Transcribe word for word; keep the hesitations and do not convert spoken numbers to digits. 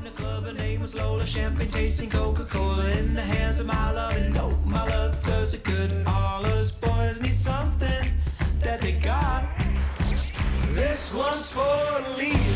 in a club, her name was Lola. Champagne tasting Coca-Cola in the hands of my love. And no, my love does it good. All us boys need something that they got. This one's for Lisa.